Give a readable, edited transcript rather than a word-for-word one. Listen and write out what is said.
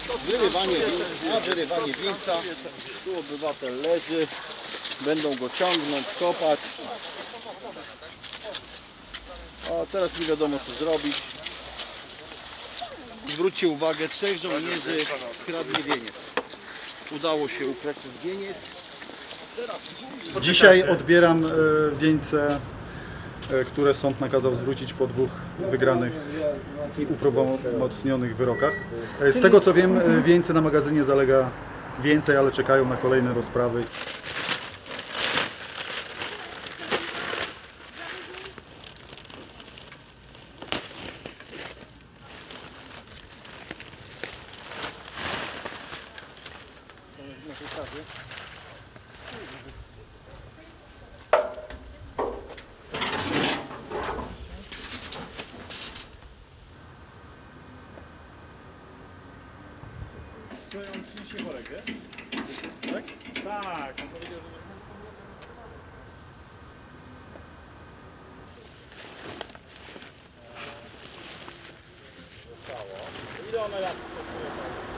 Wyrywanie wieńca. Tu obywatel leży. Będą go ciągnąć, kopać. O, teraz nie wiadomo co zrobić. Zwróćcie uwagę, 3 żołnierzy kradnie wieniec. Udało się ukraść wieniec. Dzisiaj odbieram wieńce, które sąd nakazał zwrócić po 2 wygranych i uprawomocnionych wyrokach. Z tego co wiem, wieńce na magazynie zalega więcej, ale czekają na kolejne rozprawy. Co on przyniesie worek, wie? Tak? Tak, on powiedział, że... Ile one lat kosztuje?